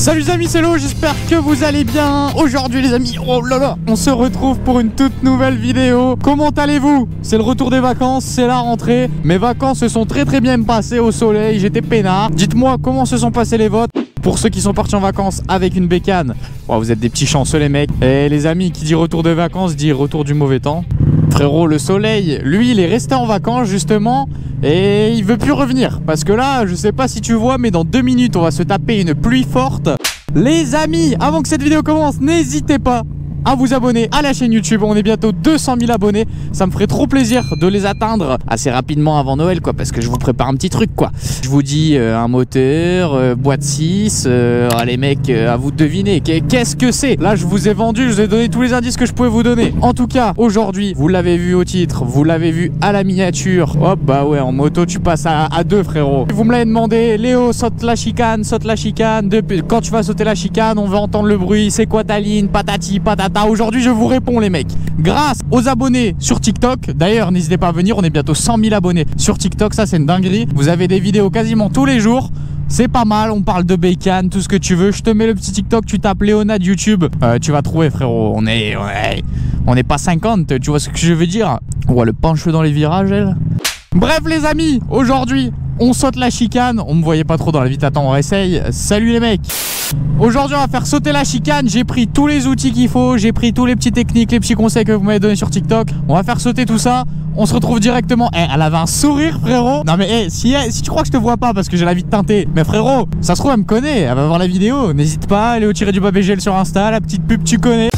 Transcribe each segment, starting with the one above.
Salut les amis, c'est Lo, j'espère que vous allez bien. Aujourd'hui les amis, oh là là, on se retrouve pour une toute nouvelle vidéo. Comment allez-vous? C'est le retour des vacances, c'est la rentrée. Mes vacances se sont très bien passées au soleil, j'étais peinard. Dites-moi comment se sont passés les vôtres. Pour ceux qui sont partis en vacances avec une bécane, oh, vous êtes des petits chanceux les mecs. Et les amis, qui dit retour de vacances dit retour du mauvais temps. Frérot, le soleil, lui, il est resté en vacances justement et il veut plus revenir. Parce que là, je sais pas si tu vois, mais dans 2 minutes, on va se taper une pluie forte. Les amis, avant que cette vidéo commence, n'hésitez pas à vous abonner à la chaîne YouTube. On est bientôt 200 000 abonnés. Ça me ferait trop plaisir de les atteindre assez rapidement avant Noël, quoi, parce que je vous prépare un petit truc, quoi. Je vous dis un moteur, boîte 6. Les mecs, à vous de deviner. Qu'est-ce que c'est? Là, je vous ai vendu, je vous ai donné tous les indices que je pouvais vous donner. En tout cas, aujourd'hui, vous l'avez vu au titre, vous l'avez vu à la miniature. Hop, bah ouais, en moto, tu passes à 2, frérot. Vous me l'avez demandé, Léo, saute la chicane, saute la chicane. Quand tu vas sauter la chicane, on veut entendre le bruit. C'est quoi ta ligne? Patati, patata. Aujourd'hui je vous réponds les mecs, grâce aux abonnés sur TikTok. D'ailleurs n'hésitez pas à venir, on est bientôt 100 000 abonnés sur TikTok, ça c'est une dinguerie. Vous avez des vidéos quasiment tous les jours. C'est pas mal, on parle de bécane, tout ce que tu veux. Je te mets le petit TikTok, tu tapes Léonard YouTube, tu vas trouver frérot. On est pas 50, tu vois ce que je veux dire. On voit le pencheux dans les virages elle. Bref les amis, aujourd'hui on saute la chicane. On me voyait pas trop dans la vite, attends on réessaye. Salut les mecs. Aujourd'hui on va faire sauter la chicane. J'ai pris tous les outils qu'il faut, j'ai pris tous les petits techniques, les petits conseils que vous m'avez donnés sur TikTok. On va faire sauter tout ça. On se retrouve directement. Elle avait un sourire frérot. Non mais si tu crois que je te vois pas parce que j'ai la vie teintée, mais frérot, ça se trouve elle me connaît, elle va voir la vidéo. N'hésite pas, aller au tiré-du-bas BGL sur Insta, la petite pub tu connais.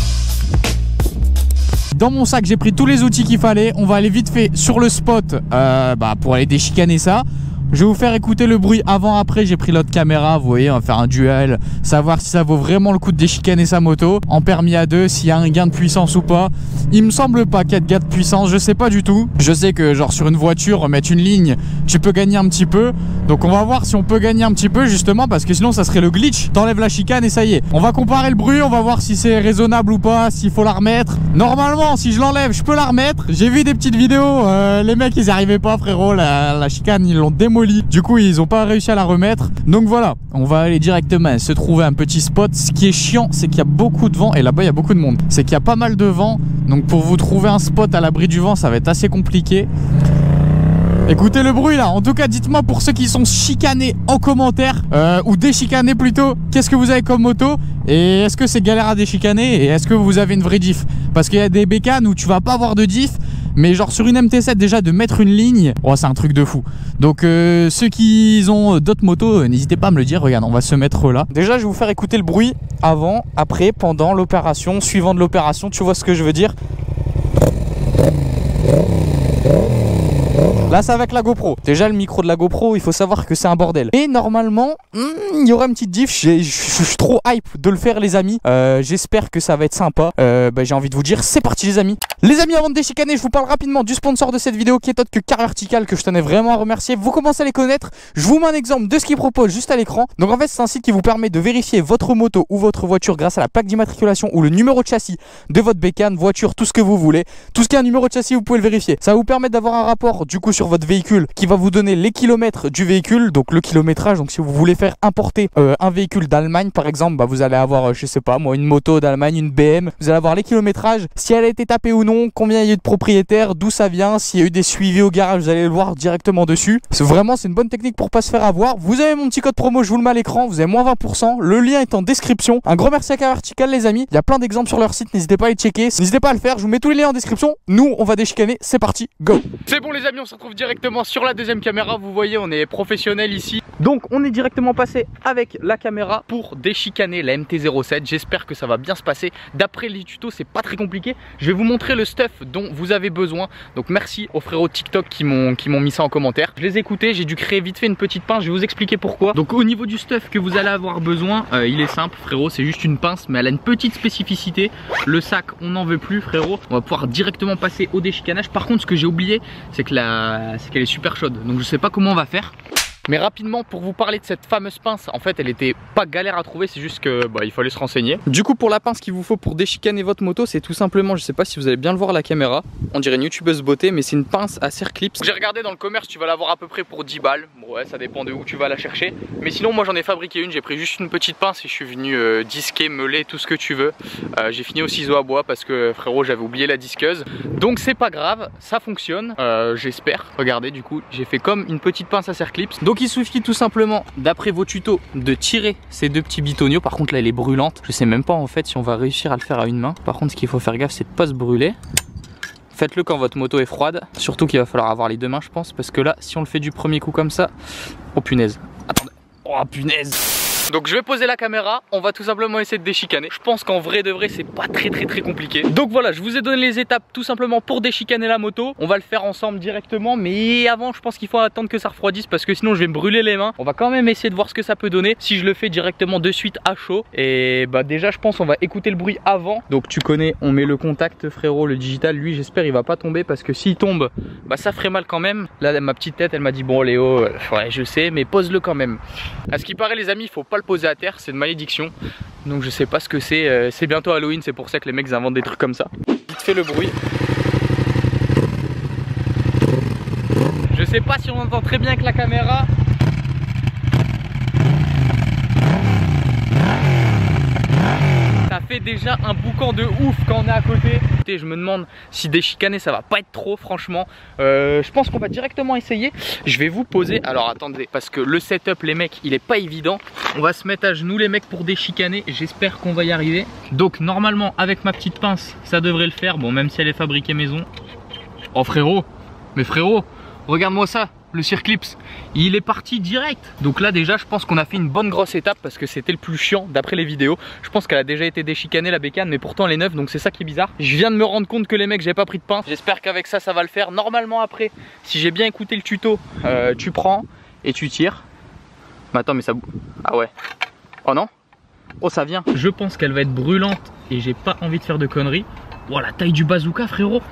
Dans mon sac j'ai pris tous les outils qu'il fallait. On va aller vite fait sur le spot pour aller déchicaner ça. Je vais vous faire écouter le bruit avant-après. J'ai pris l'autre caméra, vous voyez, on va faire un duel, savoir si ça vaut vraiment le coup de déchicaner sa moto en permis à 2, s'il y a un gain de puissance ou pas. Il me semble pas qu'il y a de gain de puissance, je sais pas du tout. Je sais que genre sur une voiture, mettre une ligne, tu peux gagner un petit peu. Donc on va voir si on peut gagner un petit peu justement, parce que sinon ça serait le glitch. T'enlèves la chicane et ça y est. On va comparer le bruit, on va voir si c'est raisonnable ou pas, s'il faut la remettre. Normalement, si je l'enlève, je peux la remettre. J'ai vu des petites vidéos, les mecs ils y arrivaient pas frérot, la chicane ils l'ont démolie. Du coup ils ont pas réussi à la remettre. Donc voilà, on va aller directement se trouver un petit spot. Ce qui est chiant c'est qu'il y a beaucoup de vent. Et là-bas il y a beaucoup de monde. C'est qu'il y a pas mal de vent. Donc pour vous trouver un spot à l'abri du vent ça va être assez compliqué. Écoutez le bruit là. En tout cas dites-moi pour ceux qui sont chicanés en commentaire, ou déchicanés plutôt, qu'est-ce que vous avez comme moto? Et est-ce que c'est galère à déchicaner? Et est-ce que vous avez une vraie diff? Parce qu'il y a des bécanes où tu vas pas avoir de diff. Mais genre sur une MT7 déjà de mettre une ligne, oh, c'est un truc de fou. Donc ceux qui ont d'autres motos, n'hésitez pas à me le dire. Regarde, on va se mettre là. Déjà je vais vous faire écouter le bruit avant, après, pendant l'opération, suivant de l'opération, tu vois ce que je veux dire. Là c'est avec la GoPro. Déjà le micro de la GoPro, il faut savoir que c'est un bordel. Et normalement, il y aura une petite diff. Je suis trop hype de le faire les amis. J'espère que ça va être sympa. J'ai envie de vous dire, c'est parti les amis. Les amis, avant de déchicaner, je vous parle rapidement du sponsor de cette vidéo qui est autre que Car Vertical, que je tenais vraiment à remercier. Vous commencez à les connaître. Je vous mets un exemple de ce qu'ils proposent juste à l'écran. Donc en fait c'est un site qui vous permet de vérifier votre moto ou votre voiture grâce à la plaque d'immatriculation ou le numéro de châssis de votre bécane, voiture, tout ce que vous voulez. Tout ce qui est un numéro de châssis vous pouvez le vérifier. Ça va vous permettre d'avoir un rapport du coup sur votre véhicule qui va vous donner les kilomètres du véhicule, donc le kilométrage. Donc si vous voulez faire importer un véhicule d'Allemagne par exemple, vous allez avoir je sais pas moi une moto d'Allemagne, une BM, vous allez avoir les kilométrages, si elle a été tapée ou non, combien il y a eu de propriétaires, d'où ça vient, s'il y a eu des suivis au garage, vous allez le voir directement dessus. C'est une bonne technique pour pas se faire avoir. Vous avez mon petit code promo, je vous le mets à l'écran, vous avez moins 20%, le lien est en description. Un grand merci à Car Vertical les amis, il y a plein d'exemples sur leur site, n'hésitez pas à les checker, n'hésitez pas à le faire, je vous mets tous les liens en description. Nous on va déchicaner, c'est parti, go. C'est bon les amis, on se retrouve directement sur la deuxième caméra, vous voyez on est professionnel ici. Donc on est directement passé avec la caméra pour déchicaner la MT-07. J'espère que ça va bien se passer. D'après les tutos c'est pas très compliqué. Je vais vous montrer le stuff dont vous avez besoin. Donc merci aux frérots TikTok qui m'ont mis ça en commentaire. Je les ai écoutés, j'ai dû créer vite fait une petite pince, je vais vous expliquer pourquoi. Donc au niveau du stuff que vous allez avoir besoin, il est simple frérot, c'est juste une pince mais elle a une petite spécificité. Le sac on n'en veut plus frérot, on va pouvoir directement passer au déchicanage. Par contre ce que j'ai oublié c'est qu'elle est super chaude, donc je sais pas comment on va faire. Mais rapidement, pour vous parler de cette fameuse pince, en fait elle était pas galère à trouver, c'est juste que il fallait se renseigner. Du coup pour la pince qu'il vous faut pour déchicaner votre moto, c'est tout simplement, je sais pas si vous allez bien le voir à la caméra, on dirait une youtubeuse beauté, mais c'est une pince à serre clips. J'ai regardé dans le commerce, tu vas l'avoir à peu près pour 10 balles, bon ouais ça dépend de où tu vas la chercher. Mais sinon moi j'en ai fabriqué une, j'ai pris juste une petite pince et je suis venu disquer, meuler, tout ce que tu veux. J'ai fini au ciseau à bois parce que frérot j'avais oublié la disqueuse. Donc c'est pas grave, ça fonctionne, j'espère. Regardez du coup j'ai fait comme une petite pince à serre clips. Donc il suffit tout simplement, d'après vos tutos, de tirer ces deux petits bitonniaux. Par contre là elle est brûlante, je sais même pas en fait si on va réussir à le faire à une main. Par contre ce qu'il faut faire gaffe c'est de pas se brûler. Faites-le quand votre moto est froide, surtout qu'il va falloir avoir les deux mains je pense, parce que là si on le fait du premier coup comme ça, oh punaise, attendez, oh punaise. Donc je vais poser la caméra, on va tout simplement essayer de déchicaner. Je pense qu'en vrai de vrai c'est pas très compliqué. Donc voilà, je vous ai donné les étapes tout simplement pour déchicaner la moto. On va le faire ensemble directement, mais avant je pense qu'il faut attendre que ça refroidisse parce que sinon je vais me brûler les mains. On va quand même essayer de voir ce que ça peut donner si je le fais directement de suite à chaud. Et déjà je pense on va écouter le bruit avant. Donc tu connais, on met le contact frérot, le digital, lui j'espère il va pas tomber parce que s'il tombe, ça ferait mal quand même. Là ma petite tête elle m'a dit bon Léo, ouais je sais mais pose-le quand même. À ce qui paraît les amis, il faut pas le poser à terre, c'est une malédiction. Donc je sais pas ce que c'est bientôt Halloween, c'est pour ça que les mecs inventent des trucs comme ça. Vite fait le bruit. Je sais pas si on entend très bien avec la caméra. Ça fait déjà un boucan de ouf quand on est à côté. Je me demande si déchicaner ça va pas être trop franchement. Je pense qu'on va directement essayer. Je vais vous poser, alors attendez, parce que le setup les mecs il est pas évident. On va se mettre à genoux les mecs pour déchicaner. J'espère qu'on va y arriver. Donc normalement avec ma petite pince ça devrait le faire. Bon même si elle est fabriquée maison. Oh frérot, mais frérot, regarde-moi ça. Le circlips, il est parti direct. Donc là déjà je pense qu'on a fait une bonne grosse étape parce que c'était le plus chiant d'après les vidéos. Je pense qu'elle a déjà été déchicanée la bécane, mais pourtant elle est neuve, donc c'est ça qui est bizarre. Je viens de me rendre compte que les mecs j'ai pas pris de pince. J'espère qu'avec ça ça va le faire. Normalement après, si j'ai bien écouté le tuto, tu prends et tu tires. Mais attends mais ça... Ah ouais. Oh non. Oh ça vient. Je pense qu'elle va être brûlante et j'ai pas envie de faire de conneries. Oh la taille du bazooka frérot.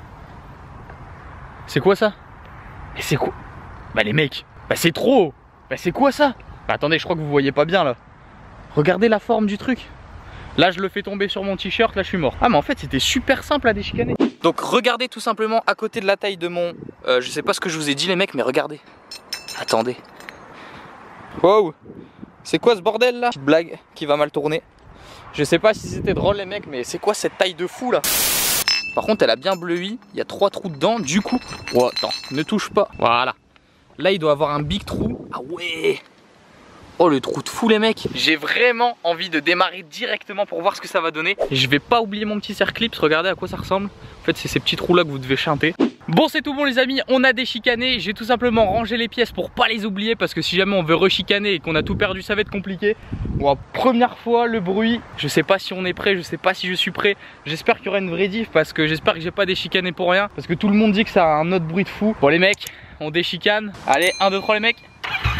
C'est quoi ça? Et c'est quoi? Bah les mecs, c'est trop. C'est quoi ça? Attendez, je crois que vous voyez pas bien là. Regardez la forme du truc. Là je le fais tomber sur mon t-shirt, là je suis mort. Ah mais en fait c'était super simple à déchicaner. Donc regardez tout simplement à côté de la taille de mon... je sais pas ce que je vous ai dit les mecs, mais regardez. Attendez. Wow. C'est quoi ce bordel là? Petite blague qui va mal tourner. Je sais pas si c'était drôle les mecs, mais c'est quoi cette taille de fou là? Par contre elle a bien bleui, il y a 3 trous dedans du coup. Oh attends, ne touche pas. Voilà. Là il doit avoir un big trou. Ah ouais. Oh le trou de fou les mecs. J'ai vraiment envie de démarrer directement pour voir ce que ça va donner. Et je vais pas oublier mon petit serre clips, regardez à quoi ça ressemble. En fait c'est ces petits trous là que vous devez chanter. Bon c'est tout bon les amis, on a déchicané. J'ai tout simplement rangé les pièces pour pas les oublier. Parce que si jamais on veut rechicaner et qu'on a tout perdu ça va être compliqué. Bon, première fois le bruit, je sais pas si on est prêt, je sais pas si je suis prêt. J'espère qu'il y aura une vraie diff parce que j'espère que j'ai pas déchicané pour rien. Parce que tout le monde dit que ça a un autre bruit de fou. Bon les mecs, on déchicane. Allez 1, 2, 3 les mecs.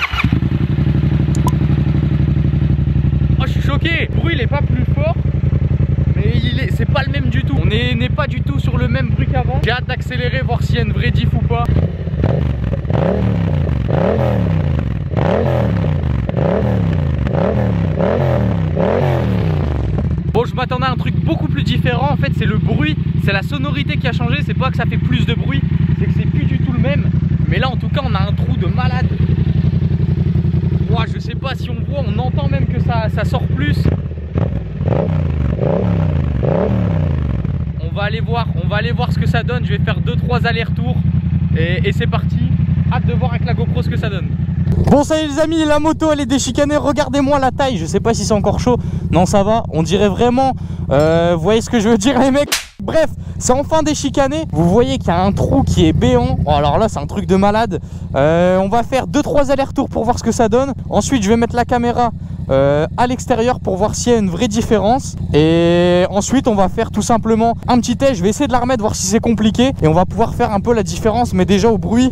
Oh je suis choqué. Le bruit il est pas plus fort, mais c'est pas le même du tout. On n'est pas du tout sur le même bruit qu'avant. J'ai hâte d'accélérer, voir s'il y a une vraie diff ou pas. Bon je m'attendais à un truc beaucoup plus différent. En fait c'est le bruit, c'est la sonorité qui a changé. C'est pas que ça fait plus de bruit, c'est que c'est plus du tout le même. Mais là en tout cas on a un trou de malade. Ouah, je sais pas si on voit, on entend même que ça sort plus. On va aller voir ce que ça donne. Je vais faire 2-3 allers-retours et c'est parti. Hâte de voir avec la GoPro ce que ça donne. Bon ça y est les amis, la moto elle est déchicanée. Regardez-moi la taille, je sais pas si c'est encore chaud. Non ça va, on dirait vraiment vous voyez ce que je veux dire les mecs. Bref, c'est enfin déchicané. Vous voyez qu'il y a un trou qui est béant. Oh, alors là c'est un truc de malade. On va faire 2-3 allers-retours pour voir ce que ça donne. Ensuite je vais mettre la caméra à l'extérieur pour voir s'il y a une vraie différence. Et ensuite on va faire tout simplement un petit test. Je vais essayer de la remettre, voir si c'est compliqué. Et on va pouvoir faire un peu la différence. Mais déjà au bruit.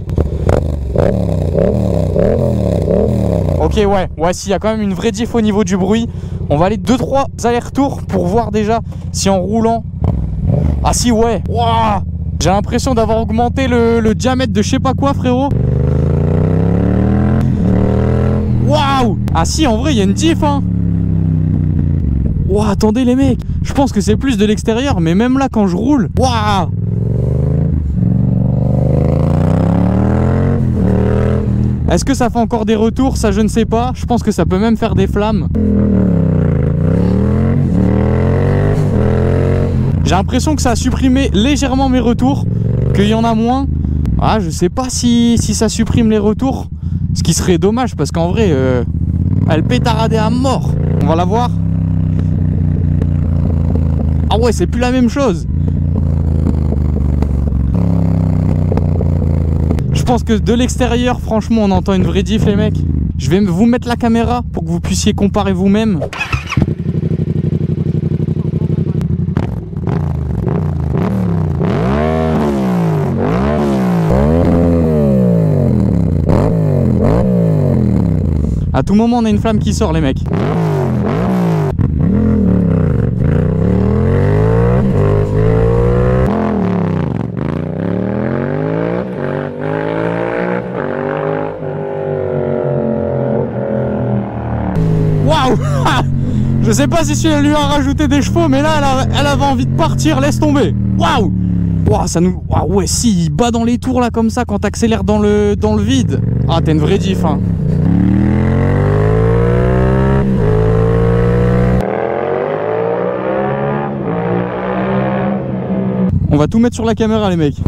Ok ouais s'il y a quand même une vraie diff au niveau du bruit. On va aller 2-3 allers-retours pour voir déjà si en roulant. Ah si ouais wow. J'ai l'impression d'avoir augmenté le diamètre de je sais pas quoi frérot. Waouh. Ah si, en vrai, il y a une diff, hein. Waouh, attendez les mecs. Je pense que c'est plus de l'extérieur, mais même là, quand je roule... Waouh. Est-ce que ça fait encore des retours? Ça, je ne sais pas. Je pense que ça peut même faire des flammes. J'ai l'impression que ça a supprimé légèrement mes retours, qu'il y en a moins. Ah, je sais pas si ça supprime les retours. Ce qui serait dommage parce qu'en vrai, elle pétaradait à mort. On va la voir. Ah ouais, c'est plus la même chose. Je pense que de l'extérieur, franchement, on entend une vraie diff, les mecs. Je vais vous mettre la caméra pour que vous puissiez comparer vous-même. À tout moment, on a une flamme qui sort, les mecs. Waouh. Je sais pas si celui-là lui a rajouté des chevaux, mais là, elle avait envie de partir, laisse tomber. Waouh. Waouh, ça nous... Waouh, ouais, si, il bat dans les tours, là, comme ça, quand t'accélères dans le vide. Ah, t'es une vraie diff, hein. On va tout mettre sur la caméra, les mecs.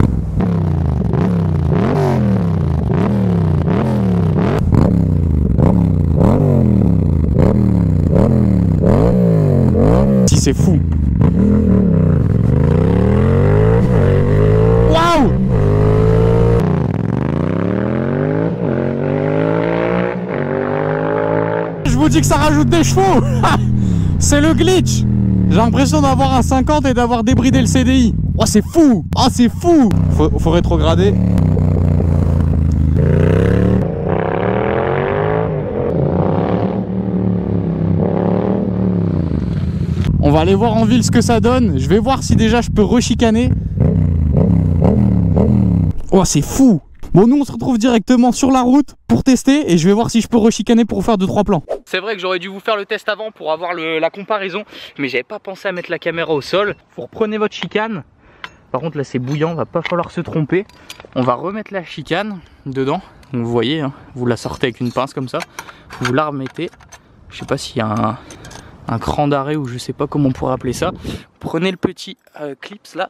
Si, c'est fou. Waouh! Je vous dis que ça rajoute des chevaux. C'est le glitch. J'ai l'impression d'avoir un 50 et d'avoir débridé le CDI. Oh, c'est fou! Oh, c'est fou! Faut rétrograder. On va aller voir en ville ce que ça donne. Je vais voir si déjà je peux rechicaner. Oh, c'est fou! Bon, nous on se retrouve directement sur la route pour tester et je vais voir si je peux rechicaner pour faire 2-3 plans. C'est vrai que j'aurais dû vous faire le test avant pour avoir la comparaison, mais j'avais pas pensé à mettre la caméra au sol. Vous reprenez votre chicane. Par contre là c'est bouillant, va pas falloir se tromper. On va remettre la chicane dedans. Donc, vous voyez, hein, vous la sortez avec une pince comme ça. Vous la remettez. Je sais pas s'il y a un cran d'arrêt ou je sais pas comment on pourrait appeler ça. Prenez le petit clips là.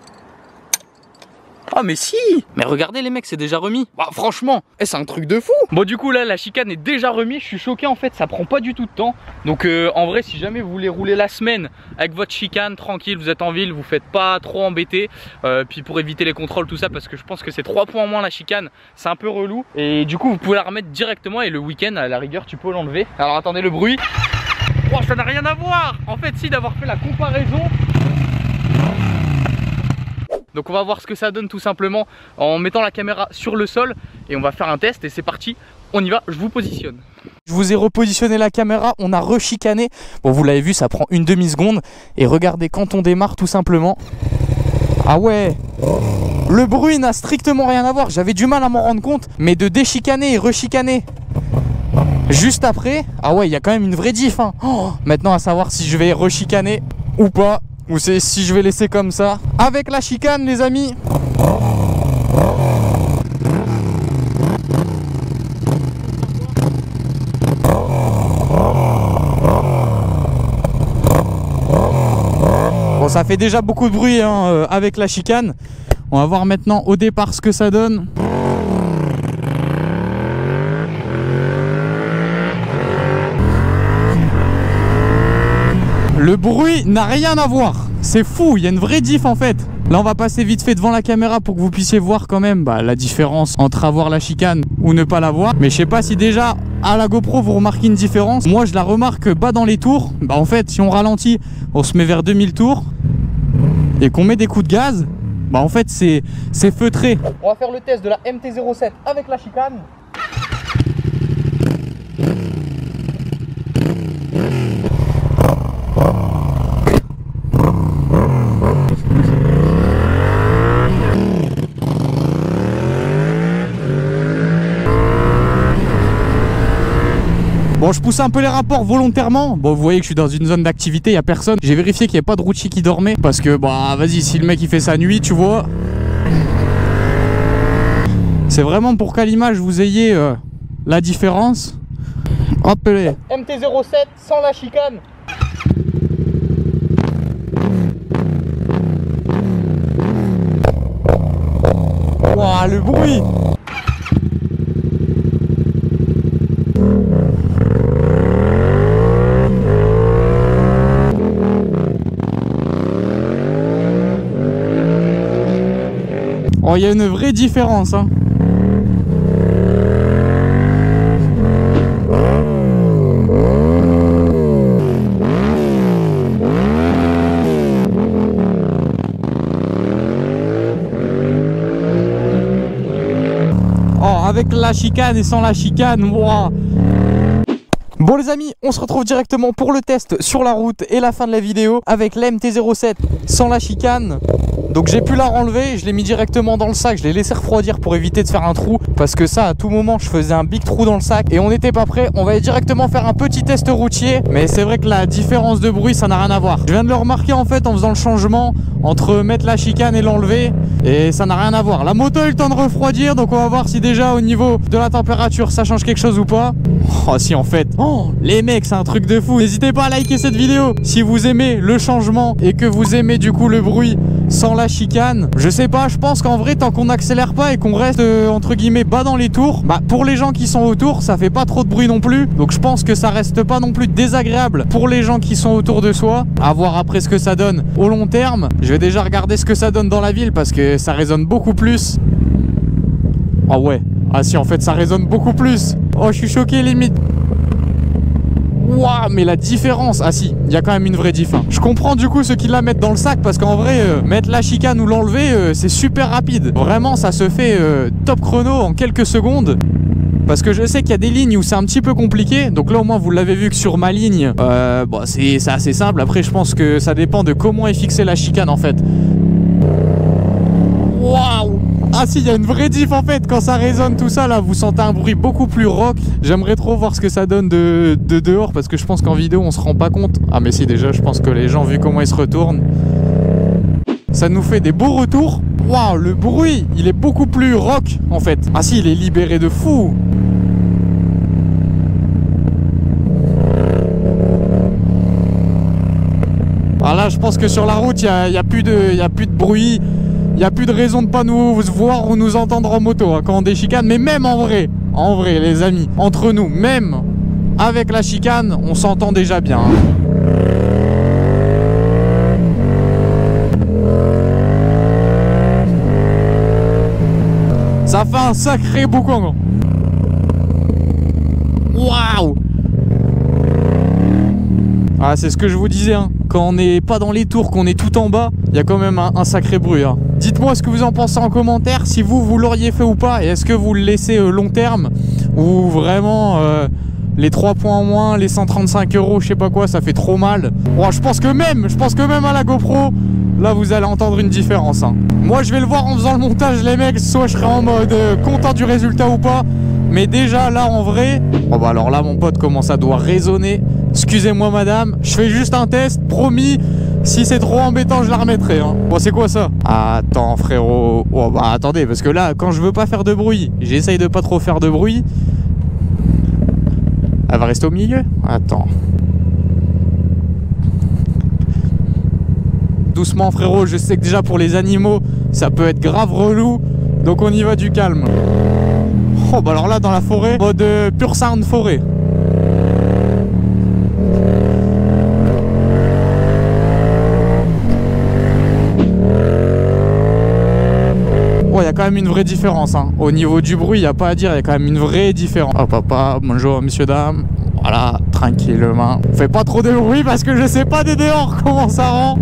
Ah mais si! Mais regardez les mecs, c'est déjà remis. Bah franchement, c'est un truc de fou. Bon du coup là la chicane est déjà remise. Je suis choqué en fait, ça prend pas du tout de temps. Donc en vrai si jamais vous voulez rouler la semaine avec votre chicane tranquille, vous êtes en ville, vous faites pas trop embêter. Puis pour éviter les contrôles tout ça, parce que je pense que c'est 3 points en moins la chicane, c'est un peu relou. Et du coup vous pouvez la remettre directement et le week-end à la rigueur tu peux l'enlever. Alors attendez le bruit. Oh ça n'a rien à voir. En fait si, d'avoir fait la comparaison. Donc on va voir ce que ça donne tout simplement en mettant la caméra sur le sol et on va faire un test et c'est parti, on y va, je vous positionne. Je vous ai repositionné la caméra, on a rechicané. Bon vous l'avez vu, ça prend une demi-seconde et regardez quand on démarre tout simplement. Ah ouais, le bruit n'a strictement rien à voir, j'avais du mal à m'en rendre compte, mais de déchicaner et rechicaner juste après, ah ouais il y a quand même une vraie diff, hein. Oh, maintenant à savoir si je vais rechicaner ou pas. Ou c'est si je vais laisser comme ça avec la chicane les amis. Bon ça fait déjà beaucoup de bruit hein, avec la chicane. On va voir maintenant au départ ce que ça donne. Le bruit n'a rien à voir, c'est fou, il y a une vraie diff en fait. Là on va passer vite fait devant la caméra pour que vous puissiez voir quand même la différence entre avoir la chicane ou ne pas l'avoir. Mais je sais pas si déjà à la GoPro vous remarquez une différence. Moi je la remarque bas dans les tours. Bah en fait si on ralentit, on se met vers 2000 tours et qu'on met des coups de gaz, bah en fait c'est feutré. On va faire le test de la MT-07 avec la chicane. Bon, je pousse un peu les rapports volontairement. Bon, vous voyez que je suis dans une zone d'activité, il y a personne. J'ai vérifié qu'il n'y avait pas de routier qui dormait. Parce que, bah, vas-y, si le mec il fait sa nuit, tu vois. C'est vraiment pour qu'à l'image vous ayez la différence. Hop les MT-07 sans la chicane. Waouh, le bruit. Oh, il y a une vraie différence, hein. Avec la chicane et sans la chicane, wow. Bon les amis, on se retrouve directement pour le test sur la route et la fin de la vidéo avec la MT-07 sans la chicane. Donc j'ai pu la renlever, je l'ai mis directement dans le sac, je l'ai laissé refroidir pour éviter de faire un trou. Parce que ça, à tout moment, je faisais un big trou dans le sac et on n'était pas prêt. On va directement faire un petit test routier. Mais c'est vrai que la différence de bruit, ça n'a rien à voir. Je viens de le remarquer en fait en faisant le changement entre mettre la chicane et l'enlever. Et ça n'a rien à voir. La moto a eu le temps de refroidir, donc on va voir si déjà au niveau de la température, ça change quelque chose ou pas. Oh si en fait, oh, les mecs, c'est un truc de fou. N'hésitez pas à liker cette vidéo si vous aimez le changement et que vous aimez du coup le bruit sans la chicane. Je sais pas, je pense qu'en vrai tant qu'on n'accélère pas et qu'on reste entre guillemets bas dans les tours, bah pour les gens qui sont autour ça fait pas trop de bruit non plus. Donc je pense que ça reste pas non plus désagréable pour les gens qui sont autour de soi. À voir après ce que ça donne au long terme. Je vais déjà regarder ce que ça donne dans la ville parce que ça résonne beaucoup plus. Ah ouais, ah si en fait ça résonne beaucoup plus. Oh je suis choqué limite. Waouh, mais la différence. Ah si, il y a quand même une vraie diff, hein. Je comprends du coup ceux qui la mettent dans le sac parce qu'en vrai mettre la chicane ou l'enlever c'est super rapide. Vraiment ça se fait top chrono en quelques secondes. Parce que je sais qu'il y a des lignes où c'est un petit peu compliqué. Donc là au moins vous l'avez vu que sur ma ligne bon, c'est assez simple. Après je pense que ça dépend de comment est fixée la chicane en fait. Waouh. Ah si, il y a une vraie diff en fait. Quand ça résonne tout ça là, vous sentez un bruit beaucoup plus rock. J'aimerais trop voir ce que ça donne de dehors. Parce que je pense qu'en vidéo on se rend pas compte. Ah mais si, déjà je pense que les gens, vu comment ils se retournent, ça nous fait des beaux retours. Waouh, le bruit il est beaucoup plus rock en fait. Ah si, il est libéré de fou. Ah là je pense que sur la route il y a plus de bruit. Il n'y a plus de raison de pas nous voir ou nous entendre en moto hein, quand on déchicane. Mais même en vrai les amis, entre nous, même avec la chicane, on s'entend déjà bien, hein. Ça fait un sacré boucan. Waouh. Ah c'est ce que je vous disais, hein. Quand on n'est pas dans les tours, qu'on est tout en bas, il y a quand même un sacré bruit, hein. Dites-moi ce que vous en pensez en commentaire, si vous l'auriez fait ou pas, et est-ce que vous le laissez long terme, ou vraiment les 3 points en moins, les 135 €, je sais pas quoi, ça fait trop mal. Oh, je pense que même à la GoPro, là vous allez entendre une différence, hein. Moi je vais le voir en faisant le montage les mecs, soit je serai en mode content du résultat ou pas. Mais déjà là en vrai, oh bah alors là mon pote comment ça doit résonner. Excusez-moi madame, je fais juste un test, promis. Si c'est trop embêtant je la remettrai, hein. Bon c'est quoi ça? Attends frérot. Oh bah attendez, parce que là quand je veux pas faire de bruit, j'essaye de pas trop faire de bruit. Elle va rester au milieu? Attends. Doucement frérot, je sais que déjà pour les animaux ça peut être grave relou. Donc on y va du calme. Oh bah alors là dans la forêt, mode pur sound forêt. Oh, il y a quand même une vraie différence, hein. Au niveau du bruit, il n'y a pas à dire, il y a quand même une vraie différence. Oh papa, bonjour messieurs dames. Voilà, tranquillement. Fais pas trop de bruit parce que je sais pas des dehors comment ça rend.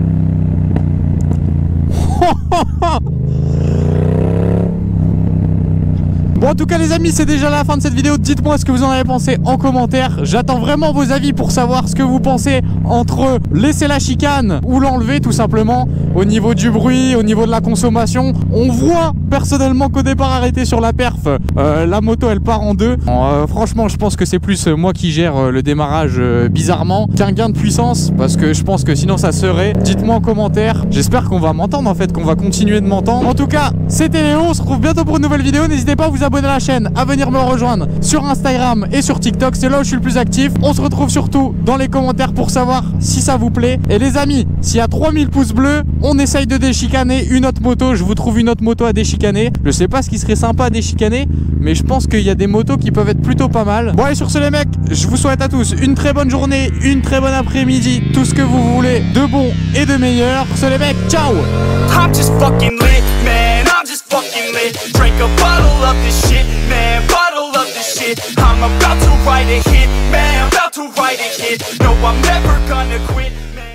Bon en tout cas les amis, c'est déjà la fin de cette vidéo. Dites-moi ce que vous en avez pensé en commentaire. J'attends vraiment vos avis pour savoir ce que vous pensez entre laisser la chicane ou l'enlever tout simplement. Au niveau du bruit, au niveau de la consommation, on voit personnellement qu'au départ arrêté sur la perf, la moto elle part en deux. Franchement je pense que c'est plus moi qui gère le démarrage bizarrement qu'un gain de puissance, parce que je pense que sinon ça serait. Dites-moi en commentaire, j'espère qu'on va m'entendre en fait, qu'on va continuer de m'entendre. En tout cas c'était Léo, on se retrouve bientôt pour une nouvelle vidéo. N'hésitez pas à vous abonner à la chaîne, à venir me rejoindre sur Instagram et sur TikTok, c'est là où je suis le plus actif. On se retrouve surtout dans les commentaires pour savoir si ça vous plaît. Et les amis, s'il y a 3000 pouces bleus, on essaye de déchicaner une autre moto. Je vous trouve une autre moto à déchicaner. Je sais pas ce qui serait sympa à déchicaner, mais je pense qu'il y a des motos qui peuvent être plutôt pas mal. Bon allez, sur ce les mecs, je vous souhaite à tous une très bonne journée, une très bonne après-midi, tout ce que vous voulez de bon et de meilleur. Sur ce les mecs, ciao. I'm just fucking lit, man, I'm just fucking lit. Drink a bottle of this shit, man, bottle of this shit. I'm about to write a hit, man, about to write a hit. No, I'm never gonna quit, man.